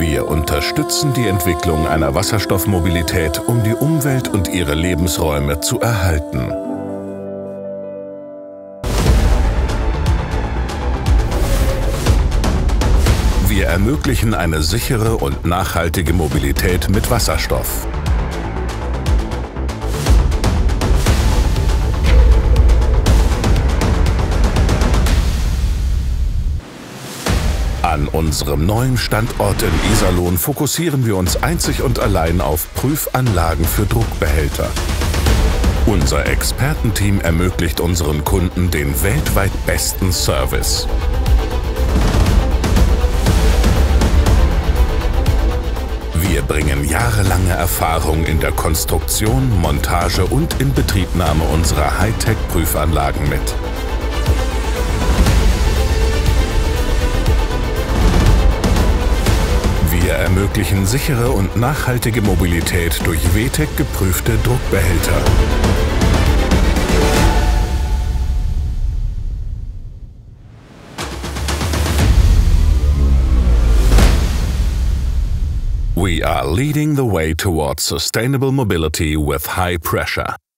Wir unterstützen die Entwicklung einer Wasserstoffmobilität, um die Umwelt und ihre Lebensräume zu erhalten. Wir ermöglichen eine sichere und nachhaltige Mobilität mit Wasserstoff. An unserem neuen Standort in Iserlohn fokussieren wir uns einzig und allein auf Prüfanlagen für Druckbehälter. Unser Expertenteam ermöglicht unseren Kunden den weltweit besten Service. Wir bringen jahrelange Erfahrung in der Konstruktion, Montage und Inbetriebnahme unserer Hightech-Prüfanlagen mit. Wir ermöglichen sichere und nachhaltige Mobilität durch WTEC geprüfte Druckbehälter. We are leading the way towards sustainable mobility with high pressure.